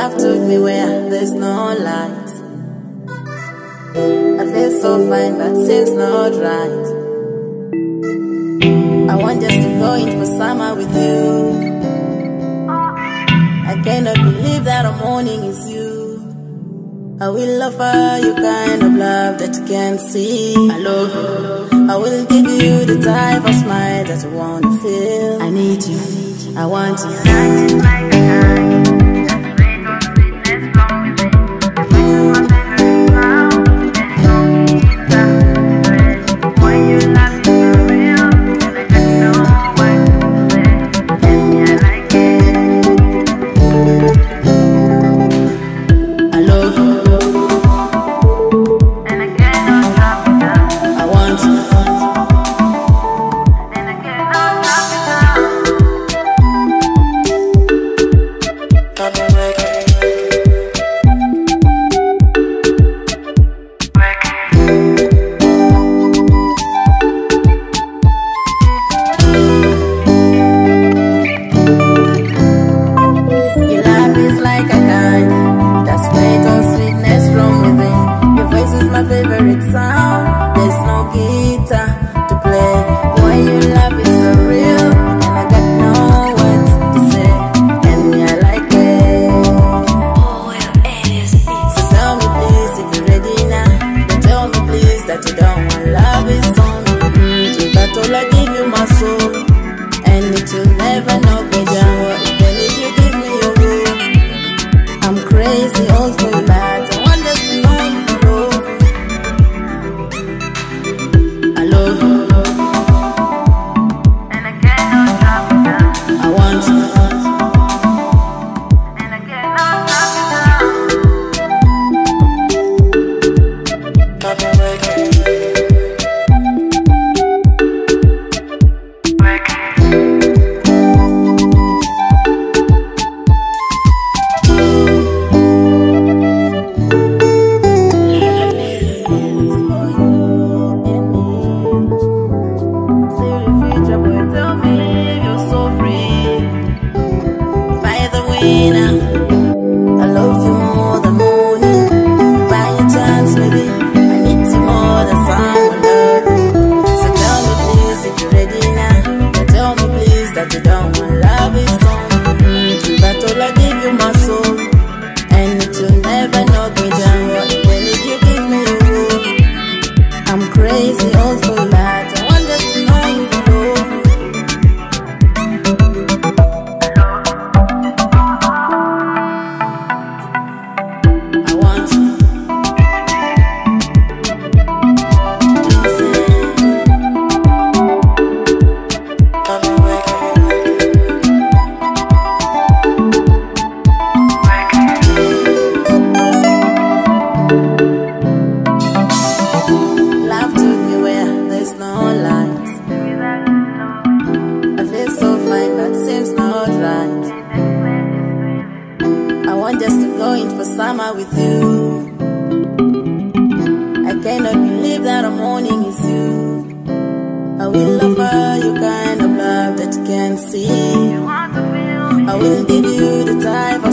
Love took me where there's no light. I feel so fine, but seems not right. I want just to go in for summer with you. I cannot believe that I'm morning is you. I will offer you kind of love that you can't see. I love you. I will give you the type of smile that you want to feel. I need you. I want you. Acting like a guy. Just wait on sweetness from within. Your face is my favorite sound. There's no need to when you love me for real. And I got no words to say. And me, I like it. I love you. And I cannot drop it down. I want you. And I cannot drop it down. Your love is like a kind that's sweet or sweetness from within. Your voice is my favorite sound. There's no guitar to play. Why you love is so real, and I got no words to say. And me, I like it. So tell me please if you're ready now. Then tell me please that you don't want love is on me. To that all I give you my soul, and it will never knock me down. Then if you give me your will, I'm crazy all for that. I want just to know you love. I love you. And I cannot drop it down. I want you. And I cannot drop it down. Now, I love you more than morning. By your chance, baby, I need you more than someone love you. So tell me please if you're ready now. Then tell me please that you don't want love is on me. But all I give you my soul, and it will never knock me down. Then if you give me your will, I'm crazy all for that. I want just to know you love me. I want you. Love took me where there's no light. I feel so fine, but seems not right. I want just to go in for summer with you. I cannot believe that I'm morning is you. I will offer you kind of love that you can't see. I will give you the type of